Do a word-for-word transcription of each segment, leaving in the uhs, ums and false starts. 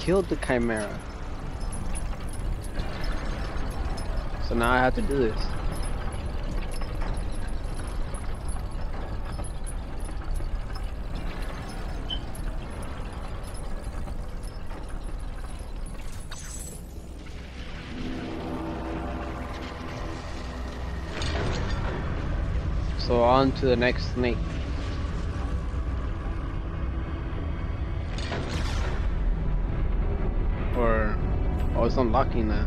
killed the Chimera. So now I have to do this. So on to the next snake. Or, oh, it's unlocking that.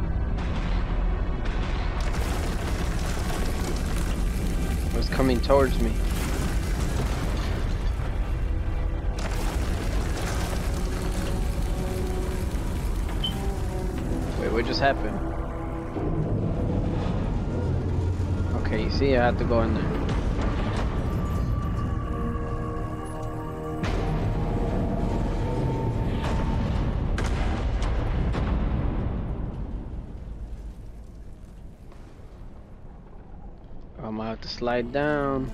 It's coming towards me. Wait, what just happened? Okay, you see, I have to go in there. I'm gonna have to slide down.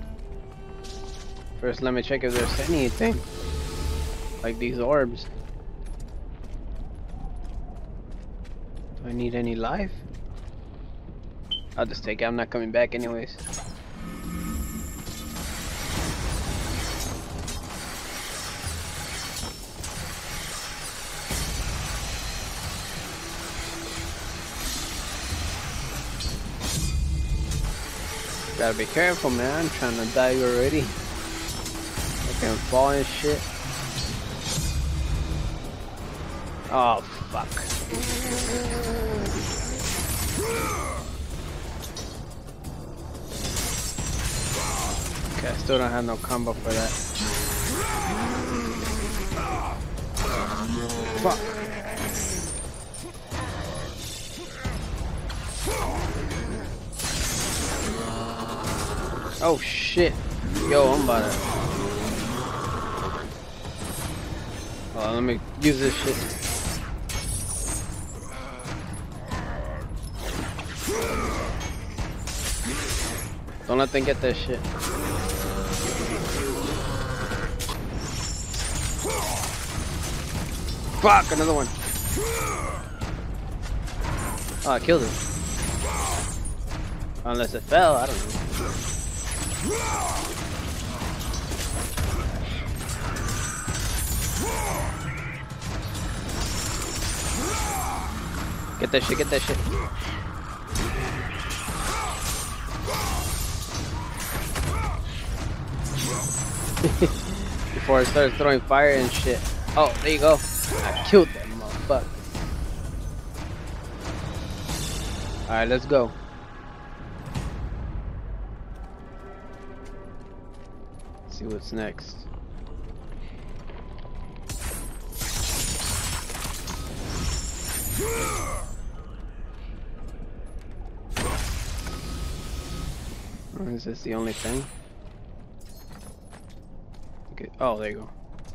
First, let me check if there's anything. Like these orbs. Do I need any life? I'll just take it, I'm not coming back anyways. Gotta be careful, man. I'm trying to die already. I can fall and shit. Oh, fuck. Okay, I still don't have no combo for that. Fuck. Oh shit. Yo, I'm about to. Hold on, let me use this shit. Don't let them get that shit. Fuck, another one. Oh, I killed it. Unless it fell, I don't know. Get that shit, get that shit. Before I started throwing fire and shit. Oh, there you go. I killed that motherfucker. Alright, let's go. See what's next. Or is this the only thing? Okay. Oh, there you go.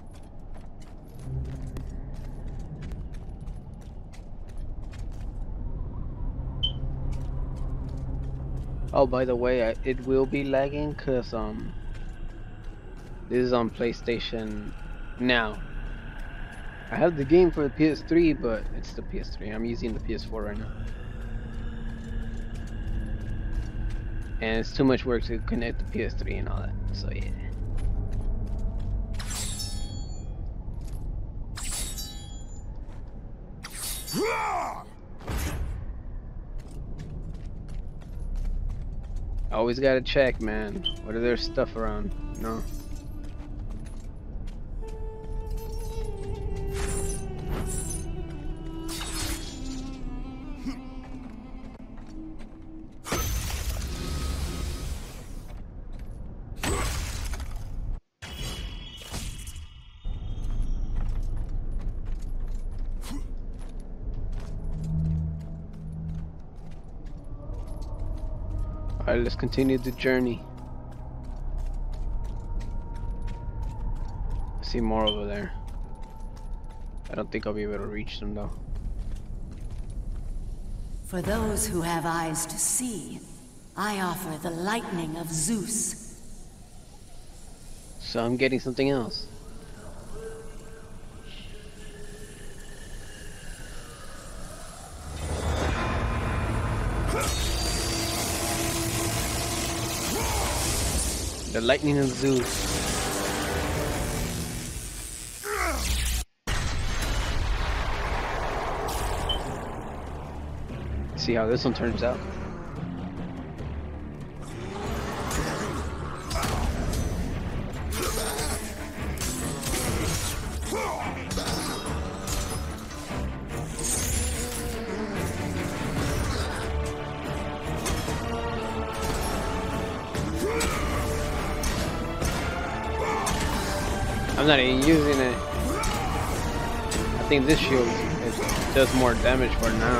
Oh, by the way, I, it will be lagging because um this is on PlayStation now. I have the game for the P S three, but it's the P S three. I'm using the P S four right now. And it's too much work to connect the P S three and all that, so yeah. Always gotta check, man. What are there stuff around? No. Alright, let's continue the journey. I see more over there. I don't think I'll be able to reach them though. For those who have eyes to see, I offer the lightning of Zeus. So I'm getting something else. The lightning of Zeus. See how this one turns out. I'm not even using it. I think this shield is, does more damage for now.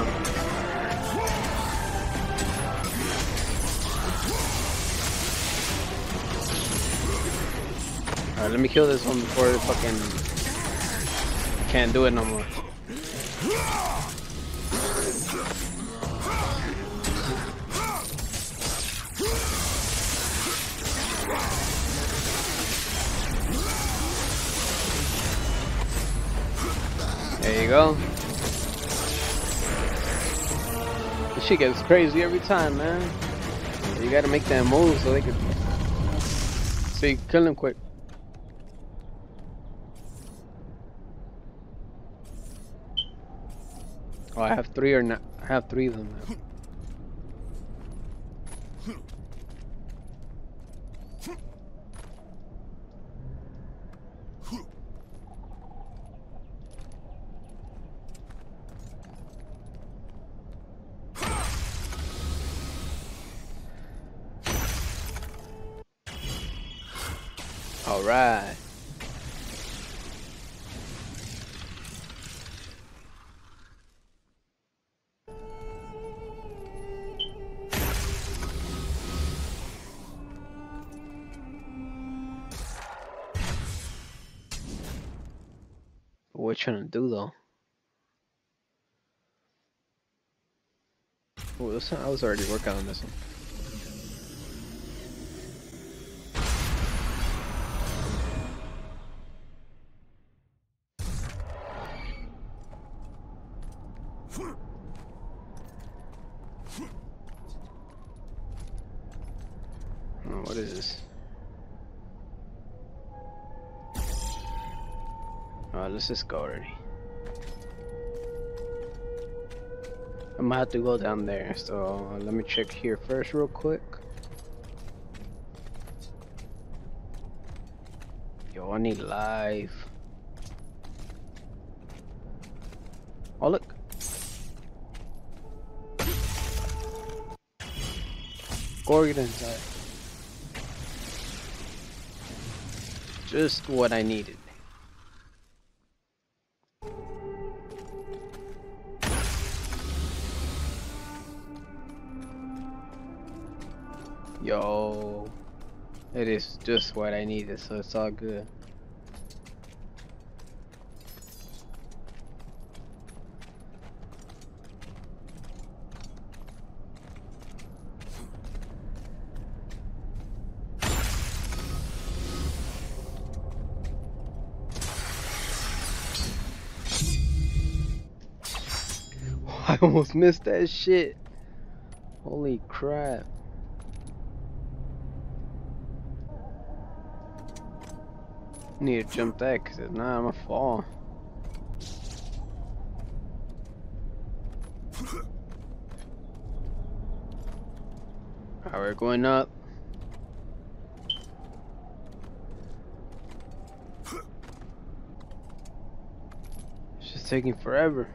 Alright, let me kill this one before it fucking can't do it no more. There you go. This shit gets crazy every time, man. You gotta make that move so they can. So you kill him quick. Oh, I have three or not? I have three of them now. All right. What we're trying to do though? Oh, this one, I was already working on this one. Oh, what is this? Alright, let's just go already. I'm gonna have to go down there, so uh, let me check here first real quick. Yo, I need life. Oh look. Gorgon inside. Just what I needed. Yo, it is just what I needed, so it's all good. I almost missed that shit. Holy crap. Need to jump that because if not, I'm gonna fall. Alright, we're going up. It's just taking forever.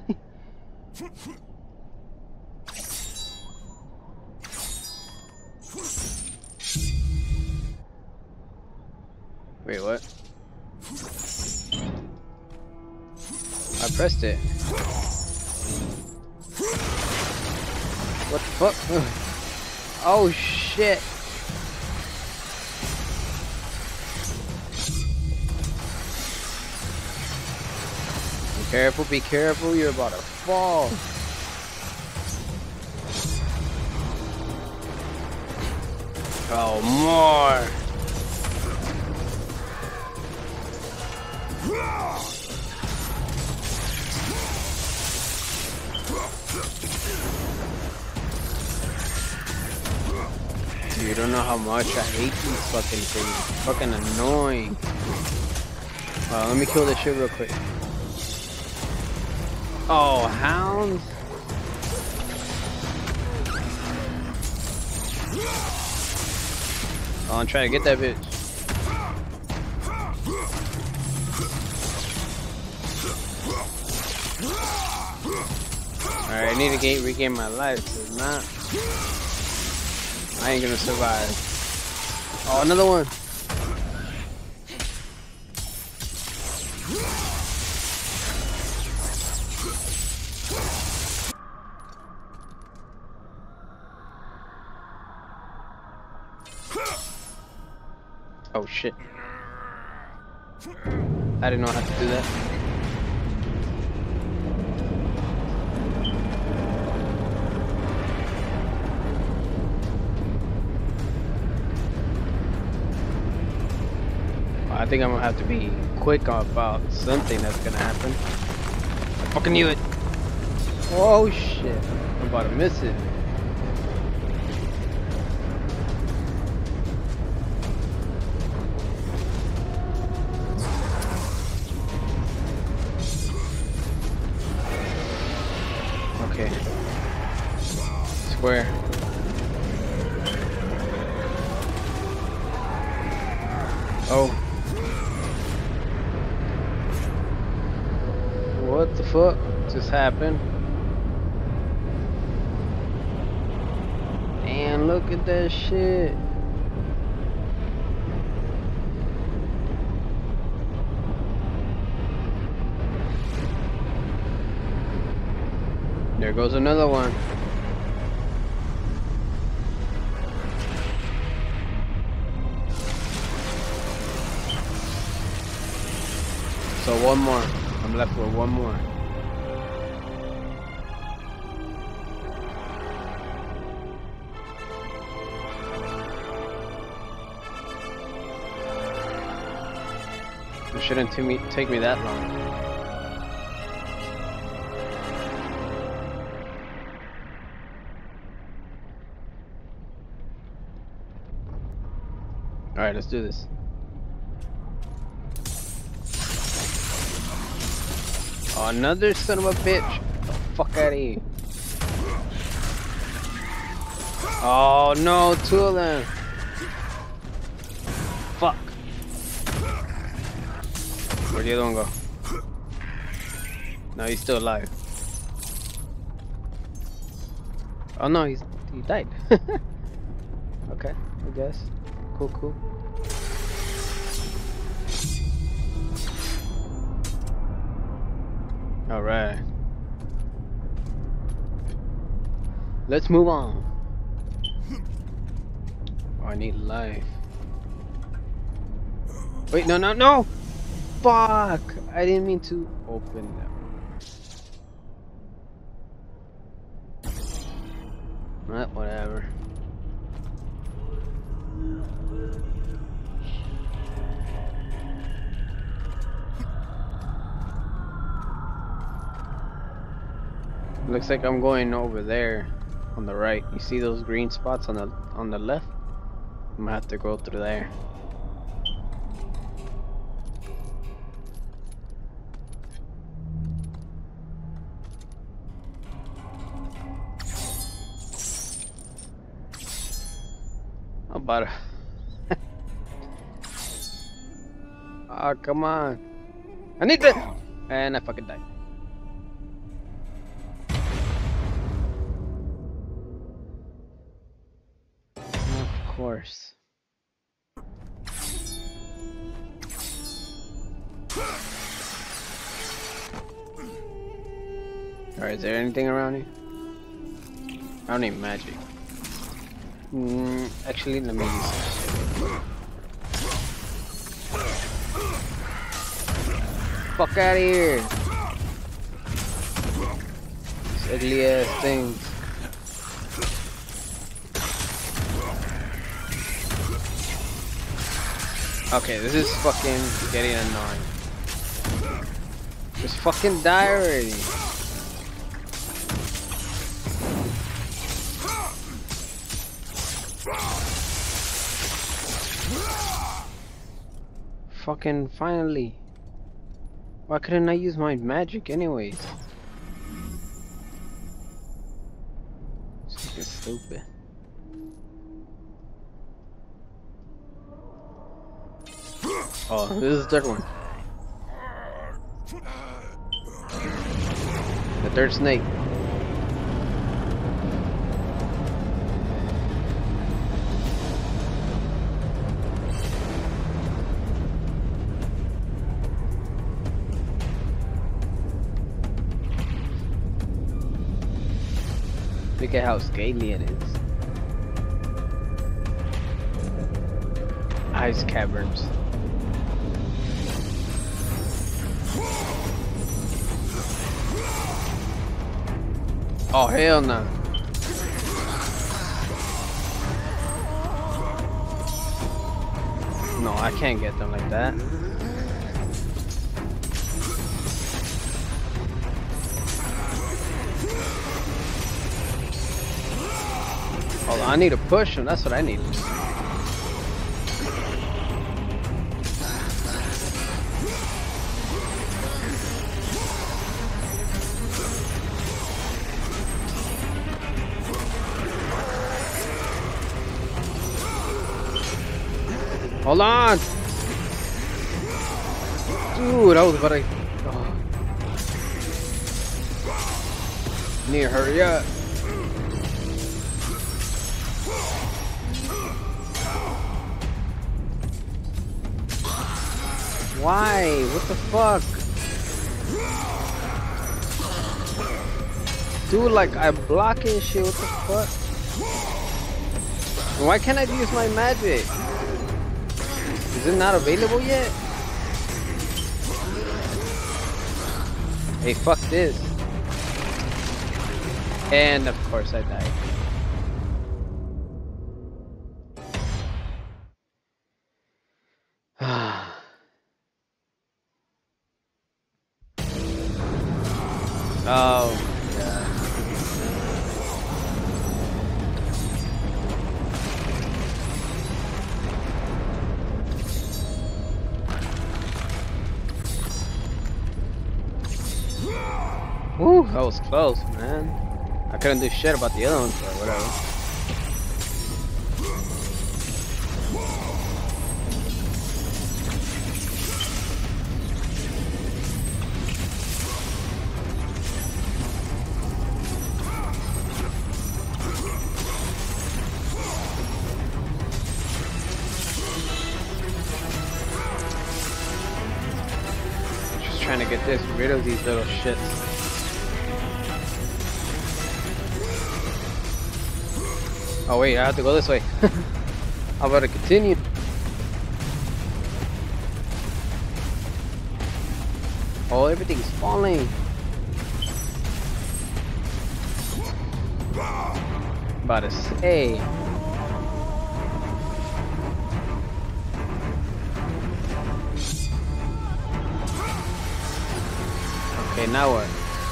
Wait, what? I pressed it. What the fuck? Oh shit. Be careful, be careful, you're about to fall. Oh, more. Dude, You don't know how much I hate these fucking things. Fucking annoying. Uh, let me kill this shit real quick. Oh, hounds. Oh, I'm trying to get that bitch. Alright, I need to gain, regain my life. If not, I ain't gonna survive. Oh, another one. Oh shit. I didn't know how to do that. I think I'm gonna have to be quick about something that's gonna happen. I fucking knew it. Oh shit. I'm about to miss it. Okay. Square. Oh. What the fuck just happened? And look at that shit. There goes another one. So one more. I'm left with one more. It shouldn't take me, take me that long. Alright, let's do this. Oh, another son of a bitch. Get the fuck out of here. Oh no, two of them. Fuck. Where'd the other one go? No, he's still alive. Oh no, he's he died. Okay, I guess. Cool, cool. All right. Let's move on. Oh, I need life. Wait, no, no, no! Fuck! I didn't mean to open them. Well, whatever. Looks like I'm going over there on the right. You see those green spots on the on the left? I'm gonna have to go through there. How about it? Ah, oh, come on. I need that! And I fucking died. Of course. Alright, is there anything around here? I don't need magic. Mm, actually, let me use this shit. Fuck out of here! These ugly ass things. Okay, this is fucking getting annoying. Just fucking die already. fucking finally. Why couldn't I use my magic anyways? It's fucking stupid. Oh, this is the third one. The third snake. Look at how scaly it is. Ice caverns. Oh hell no. No, I can't get them like that. Oh, I need to push them. That's what I need. Hold on! Dude, I was about to... Oh. Need to hurry up. Why? What the fuck? Dude, like, I'm blocking shit. What the fuck? Why can't I use my magic? Is it not available yet? Hey, fuck this. And of course I died. Oh my god. Woo, that was close, man. I couldn't do shit about the other ones, but whatever. Just trying to get this rid of these little shits. Oh wait, I have to go this way. How about to continue? Oh, everything's falling. About to say. Okay, now what?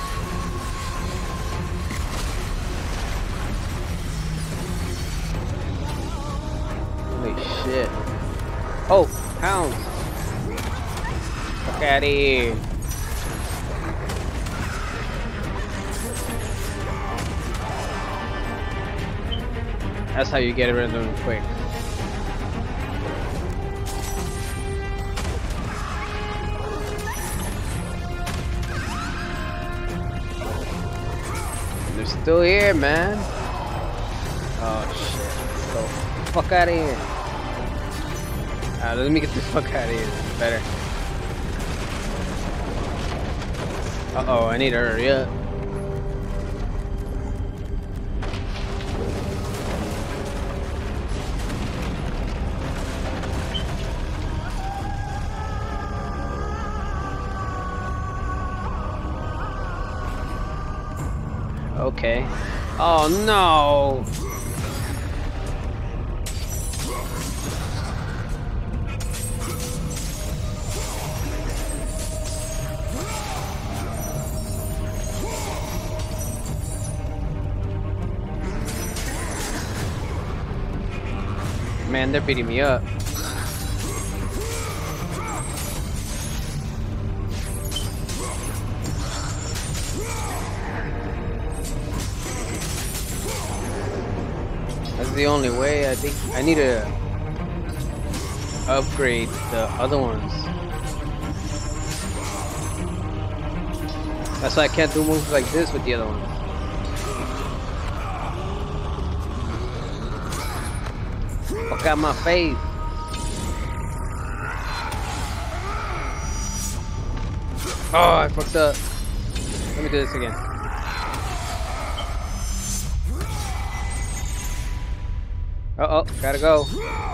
Shit. Oh, hounds. Fuck out of here. That's how you get rid of them quick. They're still here, man. Oh shit. So, fuck out of here. Uh, let me get the fuck out of here. It's better. Uh oh, I need to hurry up. Okay. Oh no! Man, they're beating me up. That's the only way. I think I need to upgrade the other ones. That's why I can't do moves like this with the other ones. Fuck out my face. Oh, I fucked up. Let me do this again. Uh oh, gotta go.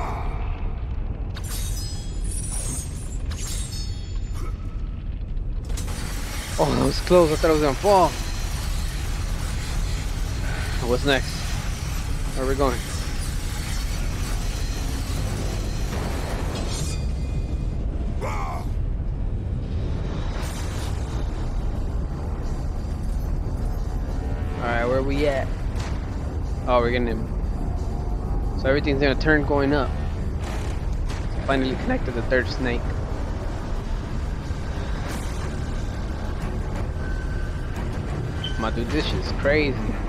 Oh, that was close. I thought I was gonna fall. What's next? Where are we going? Alright, where are we at? Oh, we're getting him. So everything's gonna turn going up. Finally connected the third snake. My dude, this shit's crazy.